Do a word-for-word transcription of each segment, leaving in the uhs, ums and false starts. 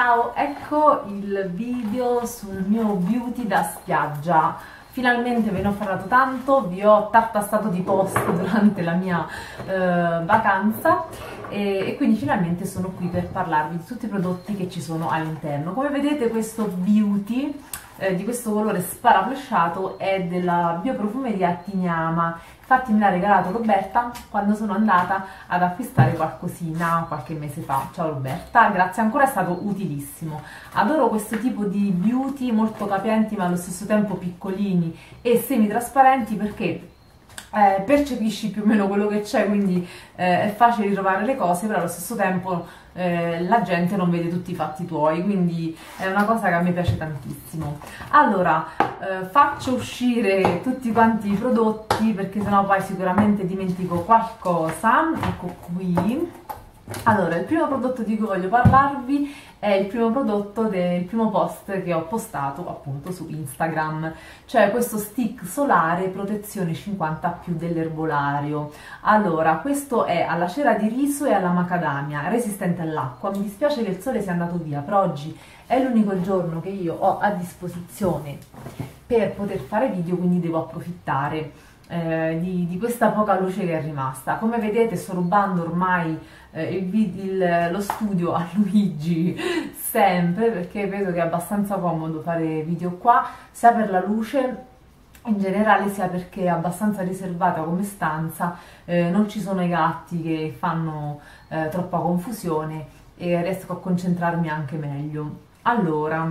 Ciao, ecco il video sul mio beauty da spiaggia. Finalmente ve ne ho parlato tanto, vi ho tartassato di post durante la mia eh, vacanza e, e quindi finalmente sono qui per parlarvi di tutti i prodotti che ci sono all'interno. Come vedete questo beauty eh, di questo colore sparaflesciato è della bioprofumeria Tignama. Infatti me l'ha regalato Roberta quando sono andata ad acquistare qualcosina qualche mese fa. Ciao Roberta, grazie ancora, è stato utilissimo. Adoro questo tipo di beauty molto capienti ma allo stesso tempo piccolini e semi-trasparenti perché eh, percepisci più o meno quello che c'è, quindi eh, è facile ritrovare le cose, però allo stesso tempo eh, la gente non vede tutti i fatti tuoi, quindi è una cosa che a me piace tantissimo. Allora, eh, faccio uscire tutti quanti i prodotti perché sennò poi sicuramente dimentico qualcosa. Ecco qui. Allora, il primo prodotto di cui voglio parlarvi è il primo prodotto del primo post che ho postato appunto su Instagram, cioè questo stick solare protezione cinquanta più dell'erbolario. Allora, questo è alla cera di riso e alla macadamia, resistente all'acqua. Mi dispiace che il sole sia andato via, però oggi è l'unico giorno che io ho a disposizione per poter fare video, quindi devo approfittare eh, di, di questa poca luce che è rimasta. Come vedete sto rubando ormai eh, il, il, lo studio a Luigi sempre, perché vedo che è abbastanza comodo fare video qua, sia per la luce in generale sia perché è abbastanza riservata come stanza, eh, non ci sono i gatti che fanno eh, troppa confusione e riesco a concentrarmi anche meglio. Allora,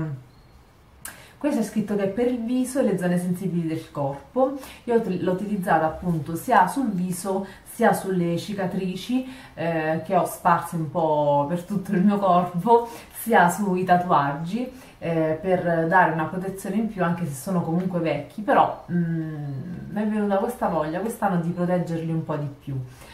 questo è scritto che è per il viso e le zone sensibili del corpo. Io l'ho utilizzata appunto sia sul viso sia sulle cicatrici eh, che ho sparse un po' per tutto il mio corpo, sia sui tatuaggi eh, per dare una protezione in più, anche se sono comunque vecchi, però mm, mi è venuta questa voglia quest'anno di proteggerli un po' di più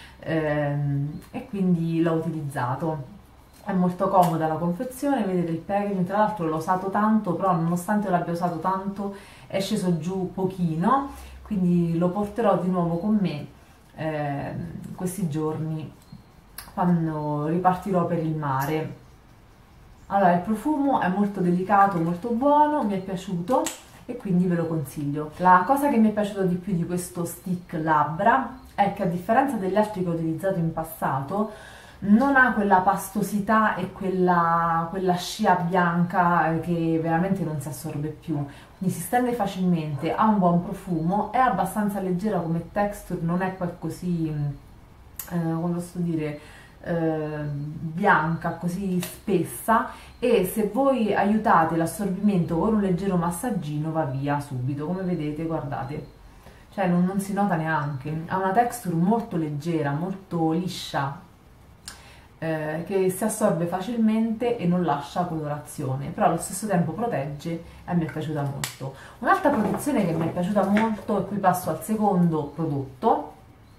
ehm, e quindi l'ho utilizzato. È molto comoda la confezione, vedete il packaging, tra l'altro l'ho usato tanto, però nonostante l'abbia usato tanto è sceso giù pochino, quindi lo porterò di nuovo con me eh, questi giorni quando ripartirò per il mare. Allora, il profumo è molto delicato, molto buono, mi è piaciuto e quindi ve lo consiglio. La cosa che mi è piaciuta di più di questo stick labbra è che, a differenza degli altri che ho utilizzato in passato, non ha quella pastosità e quella, quella scia bianca che veramente non si assorbe più, quindi si stende facilmente, ha un buon profumo, è abbastanza leggera come texture, non è poi così, eh, come posso dire, eh, bianca, così spessa, e se voi aiutate l'assorbimento con un leggero massaggino va via subito, come vedete, guardate, cioè non, non si nota neanche, ha una texture molto leggera, molto liscia, Eh, che si assorbe facilmente e non lascia colorazione, però allo stesso tempo protegge e mi è piaciuta molto. Un'altra protezione che mi è piaciuta molto, e qui passo al secondo prodotto,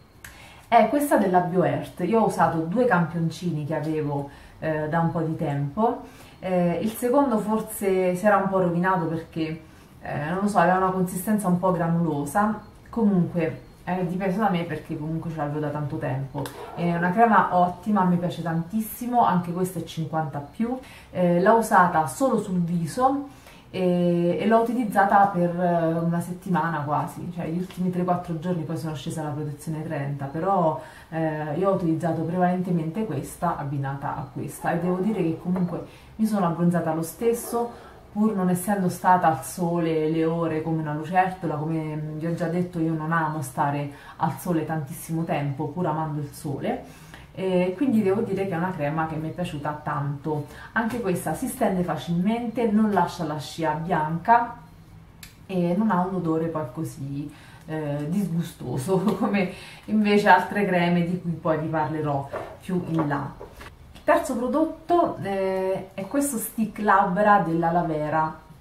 è questa della BioEarth. Io ho usato due campioncini che avevo eh, da un po' di tempo, eh, il secondo forse si era un po' rovinato perché eh, non lo so, aveva una consistenza un po' granulosa, comunque è dipeso da me perché comunque ce l'avevo da tanto tempo. È una crema ottima, mi piace tantissimo, anche questa è cinquanta più, eh, l'ho usata solo sul viso e, e l'ho utilizzata per una settimana quasi, cioè gli ultimi tre quattro giorni, poi sono scesa alla protezione trenta, però eh, io ho utilizzato prevalentemente questa abbinata a questa e devo dire che comunque mi sono abbronzata lo stesso, pur non essendo stata al sole le ore come una lucertola. Come vi ho già detto, io non amo stare al sole tantissimo tempo, pur amando il sole, e quindi devo dire che è una crema che mi è piaciuta tanto. Anche questa si stende facilmente, non lascia la scia bianca e non ha un odore poi così eh, disgustoso come invece altre creme di cui poi vi parlerò più in là. Terzo prodotto eh, è questo stick labbra della Lavera.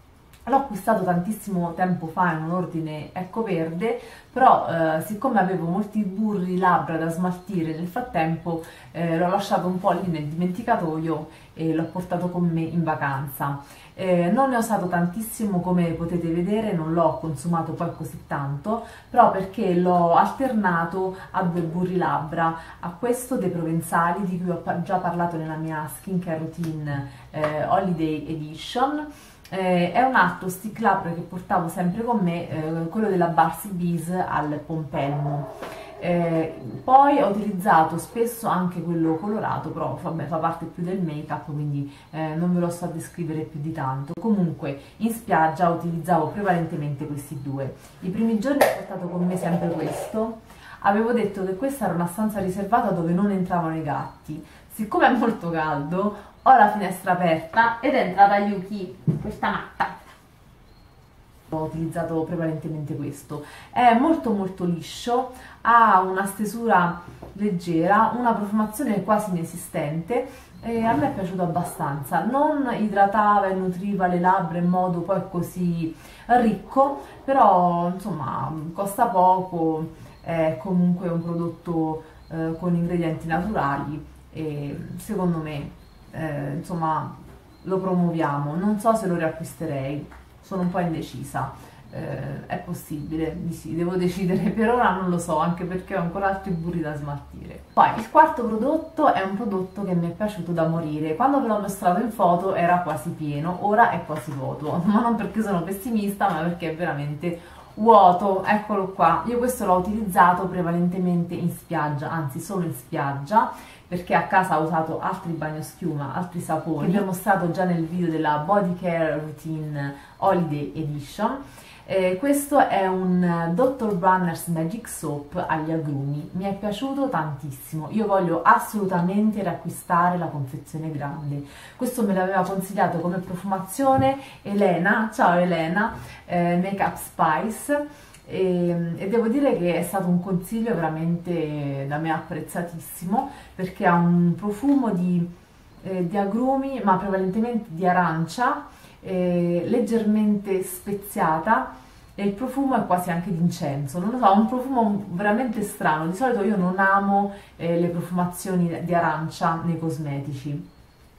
L'ho acquistato tantissimo tempo fa in un ordine Ecco Verde, però eh, siccome avevo molti burri labbra da smaltire nel frattempo eh, l'ho lasciato un po' lì nel dimenticatoio e l'ho portato con me in vacanza. Eh, non ne ho usato tantissimo, come potete vedere, non l'ho consumato poi così tanto, però perché l'ho alternato a due burri labbra, a questo dei Provenzali di cui ho già parlato nella mia skincare routine eh, Holiday Edition. Eh, è un altro stick labbra che portavo sempre con me, eh, quello della Barsi Bees al pompelmo. Eh, poi ho utilizzato spesso anche quello colorato, però vabbè, fa parte più del make up, quindi eh, non ve lo sto a descrivere più di tanto. Comunque in spiaggia utilizzavo prevalentemente questi due. I primi giorni ho portato con me sempre questo. Avevo detto che questa era una stanza riservata dove non entravano i gatti. Siccome è molto caldo, ho la finestra aperta ed è entrata Yuki, questa matta. Ho utilizzato prevalentemente questo. È molto molto liscio, ha una stesura leggera, una profumazione quasi inesistente e a me è piaciuto abbastanza. Non idratava e nutriva le labbra in modo poi così ricco, però insomma costa poco, è comunque un prodotto eh, con ingredienti naturali e secondo me Eh, insomma lo promuoviamo. Non so se lo riacquisterei, sono un po' indecisa, eh, è possibile di sì, devo decidere, per ora non lo so, anche perché ho ancora altri burri da smaltire. Poi il quarto prodotto è un prodotto che mi è piaciuto da morire. Quando ve l'ho mostrato in foto era quasi pieno, ora è quasi vuoto, ma non perché sono pessimista, ma perché è veramente vuoto. Eccolo qua. Io questo l'ho utilizzato prevalentemente in spiaggia, anzi solo in spiaggia, perché a casa ho usato altri bagnoschiuma, altri saponi, che vi ho mostrato già nel video della Body Care Routine Holiday Edition. Eh, questo è un doctor Bronner's Magic Soap agli agrumi, mi è piaciuto tantissimo. Io voglio assolutamente riacquistare la confezione grande. Questo me l'aveva consigliato come profumazione Elena, ciao Elena, eh, Make Up Spice. E, e devo dire che è stato un consiglio veramente da me apprezzatissimo, perché ha un profumo di, eh, di agrumi, ma prevalentemente di arancia, eh, leggermente speziata, e il profumo è quasi anche di incenso, non lo so, ha un profumo veramente strano. Di solito io non amo eh, le profumazioni di arancia nei cosmetici.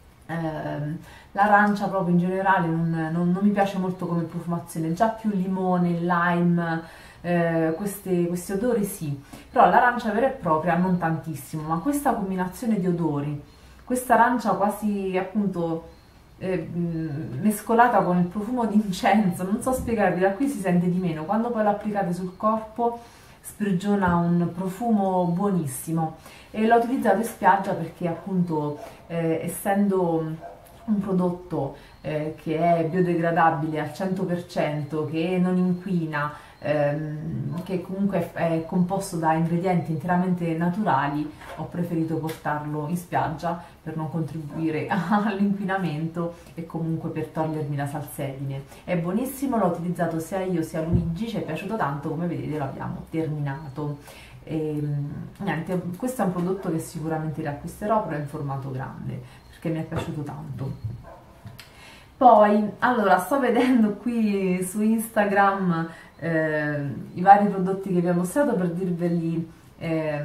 Eh, l'arancia proprio in generale non, non, non mi piace molto come profumazione, già più limone, lime, eh, queste, questi odori sì, però l'arancia vera e propria non tantissimo, ma questa combinazione di odori, questa arancia quasi appunto eh, mescolata con il profumo di incenso, non so spiegarvi, da qui si sente di meno, quando poi lo applicate sul corpo sprigiona un profumo buonissimo. E l'ho utilizzato in spiaggia perché appunto eh, essendo un prodotto eh, che è biodegradabile al cento per cento, che non inquina, ehm, che comunque è composto da ingredienti interamente naturali, ho preferito portarlo in spiaggia per non contribuire all'inquinamento e comunque per togliermi la salsedine. È buonissimo, l'ho utilizzato sia io sia Luigi, ci è piaciuto tanto, come vedete l'abbiamo terminato. E, niente, questo è un prodotto che sicuramente riacquisterò, però in formato grande perché mi è piaciuto tanto. Poi allora sto vedendo qui su Instagram eh, i vari prodotti che vi ho mostrato per dirveli eh,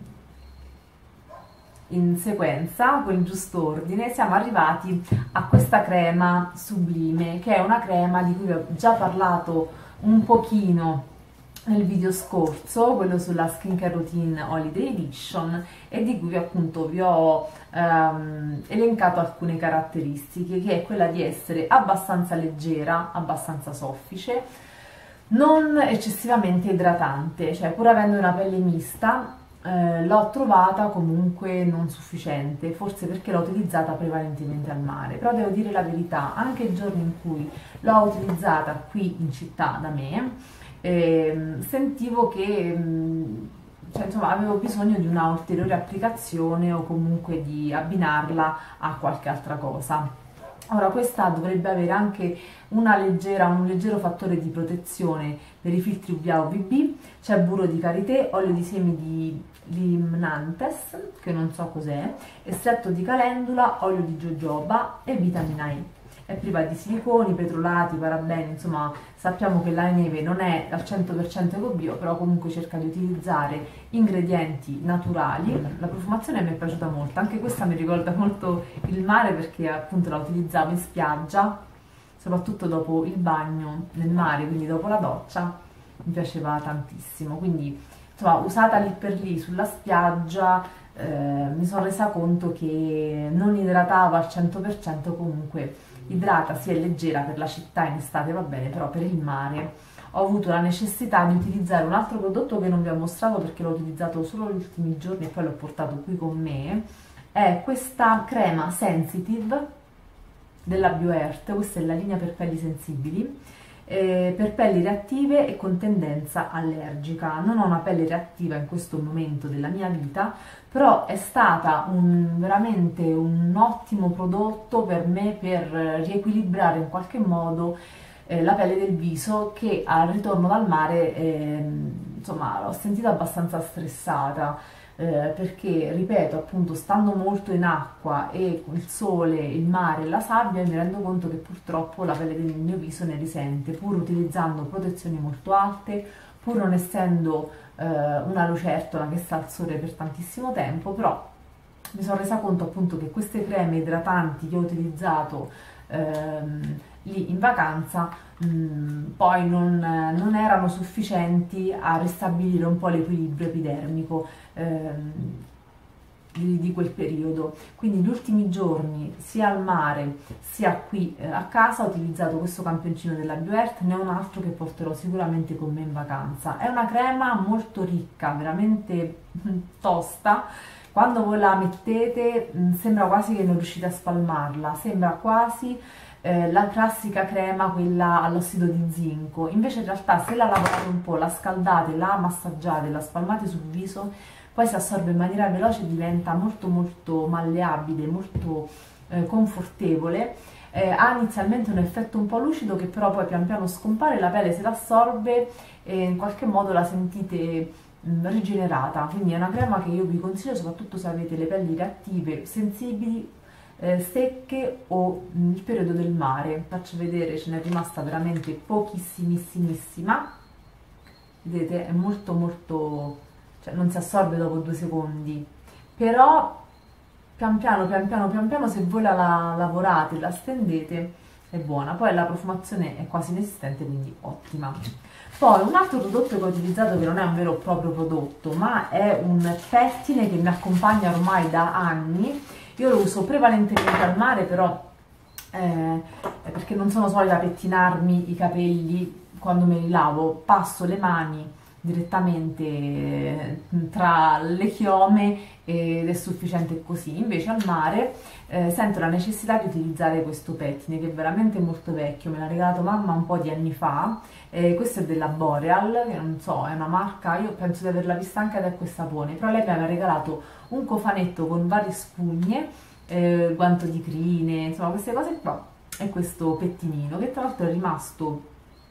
in sequenza con il giusto ordine. Siamo arrivati a questa crema Sublime, che è una crema di cui vi ho già parlato un pochino nel video scorso, quello sulla Skincare Routine Holiday Edition, e di cui appunto vi ho ehm, elencato alcune caratteristiche, che è quella di essere abbastanza leggera, abbastanza soffice, non eccessivamente idratante, cioè pur avendo una pelle mista eh, l'ho trovata comunque non sufficiente, forse perché l'ho utilizzata prevalentemente al mare. Però devo dire la verità, anche i giorni in cui l'ho utilizzata qui in città da me, Eh, sentivo che mh, cioè, insomma, avevo bisogno di una ulteriore applicazione o comunque di abbinarla a qualche altra cosa. Ora questa dovrebbe avere anche una leggera, un leggero fattore di protezione per i filtri U V A o V B, c'è burro di karité, olio di semi di limnantes, che non so cos'è, estratto di calendula, olio di jojoba e vitamina E. è priva di siliconi, petrolati, parabeni, insomma sappiamo che la neve non è al cento per cento eco-bio, però comunque cerca di utilizzare ingredienti naturali. La profumazione mi è piaciuta molto, anche questa mi ricorda molto il mare perché appunto la utilizzavo in spiaggia, soprattutto dopo il bagno nel mare, quindi dopo la doccia, mi piaceva tantissimo. Quindi insomma, usata lì per lì sulla spiaggia, eh, mi sono resa conto che non idratava al cento per cento, comunque idrata, si è leggera per la città in estate, va bene, però per il mare ho avuto la necessità di utilizzare un altro prodotto che non vi ho mostrato perché l'ho utilizzato solo gli ultimi giorni e poi l'ho portato qui con me. È questa crema Sensitive della BioEarth, questa è la linea per pelli sensibili, eh, per pelli reattive e con tendenza allergica. Non ho una pelle reattiva in questo momento della mia vita, però è stata un, veramente un ottimo prodotto per me per riequilibrare in qualche modo eh, la pelle del viso, che al ritorno dal mare eh, insomma l'ho sentita abbastanza stressata. Eh, perché, ripeto, appunto, stando molto in acqua e il sole, il mare e la sabbia, mi rendo conto che purtroppo la pelle del mio viso ne risente, pur utilizzando protezioni molto alte, pur non essendo eh, una lucertola che sta al sole per tantissimo tempo, però mi sono resa conto appunto che queste creme idratanti che ho utilizzato ehm, lì in vacanza mh, poi non, non erano sufficienti a ristabilire un po' l'equilibrio epidermico ehm, di, di quel periodo. Quindi gli ultimi giorni sia al mare sia qui eh, a casa ho utilizzato questo campioncino della BioEarth, ne ho un altro che porterò sicuramente con me in vacanza. È una crema molto ricca, veramente tosta. Quando voi la mettete mh, sembra quasi che non riuscite a spalmarla, sembra quasi eh, la classica crema, quella all'ossido di zinco. Invece in realtà se la lavorate un po', la scaldate, la massaggiate, la spalmate sul viso, poi si assorbe in maniera veloce e diventa molto molto malleabile, molto eh, confortevole. Eh, ha inizialmente un effetto un po' lucido che però poi pian piano scompare, la pelle se l'assorbe e in qualche modo la sentite rigenerata. Quindi è una crema che io vi consiglio soprattutto se avete le pelli reattive, sensibili, eh, secche o mh, il periodo del mare. Faccio vedere, ce n'è rimasta veramente pochissimissimissima, vedete, è molto molto, cioè non si assorbe dopo due secondi, però pian piano pian piano pian piano se voi la, la lavorate, la stendete, è buona. Poi la profumazione è quasi inesistente, quindi ottima. Poi un altro prodotto che ho utilizzato, che non è un vero e proprio prodotto, ma è un pettine che mi accompagna ormai da anni. Io lo uso prevalentemente al mare, però eh, perché non sono solita pettinarmi i capelli quando me li lavo, passo le mani direttamente tra le chiome ed è sufficiente così. Invece al mare eh, sento la necessità di utilizzare questo pettine che è veramente molto vecchio, me l'ha regalato mamma un po' di anni fa. Eh, questo è della Boreal, che non so, è una marca, io penso di averla vista anche ad acqua e sapone, però lei mi aveva regalato un cofanetto con varie spugne, eh, guanto di crine, insomma queste cose qua, e questo pettinino che tra l'altro è rimasto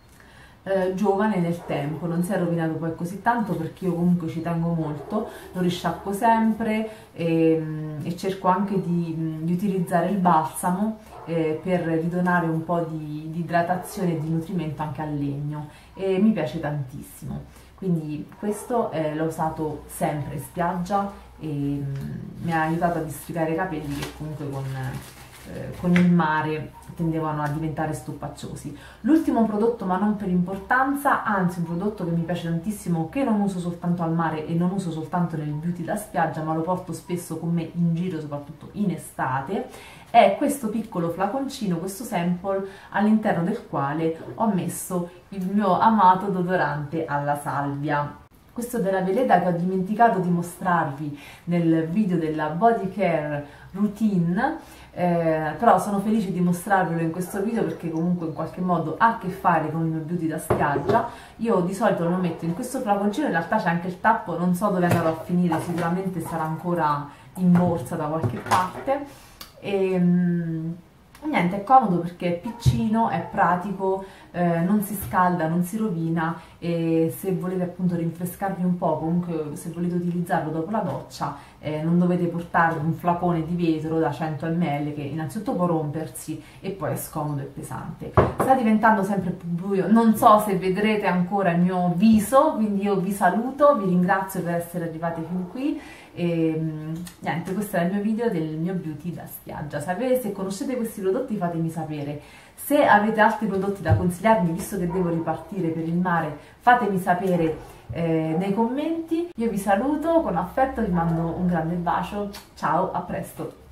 Eh, giovane nel tempo, non si è rovinato poi così tanto perché io comunque ci tengo molto, lo risciacquo sempre e, e cerco anche di, di utilizzare il balsamo eh, per ridonare un po' di, di idratazione e di nutrimento anche al legno, e mi piace tantissimo. Quindi questo eh, l'ho usato sempre in spiaggia e mm, mi ha aiutato a districare i capelli che comunque con con il mare tendevano a diventare stoppacciosi. L'ultimo prodotto, ma non per importanza, anzi un prodotto che mi piace tantissimo, che non uso soltanto al mare e non uso soltanto nel beauty da spiaggia, ma lo porto spesso con me in giro, soprattutto in estate, è questo piccolo flaconcino, questo sample, all'interno del quale ho messo il mio amato deodorante alla salvia. Questo della Veleda, che ho dimenticato di mostrarvi nel video della body care routine, eh, però sono felice di mostrarvelo in questo video perché comunque in qualche modo ha a che fare con il mio beauty da spiaggia. Io di solito lo metto in questo flaconcino, in realtà c'è anche il tappo, non so dove andrò a finire, sicuramente sarà ancora in borsa da qualche parte. E, Niente, è comodo perché è piccino, è pratico, eh, non si scalda, non si rovina, e se volete appunto rinfrescarvi un po', comunque se volete utilizzarlo dopo la doccia, eh, non dovete portarvi un flacone di vetro da cento millilitri che innanzitutto può rompersi e poi è scomodo e pesante. Sta diventando sempre più buio, non so se vedrete ancora il mio viso, quindi io vi saluto, vi ringrazio per essere arrivati fin qui. E niente, questo è il mio video del mio beauty da spiaggia. Se, avete, se conoscete questi prodotti fatemi sapere, se avete altri prodotti da consigliarmi visto che devo ripartire per il mare fatemi sapere eh, nei commenti. Io vi saluto con affetto, vi mando un grande bacio, ciao, a presto!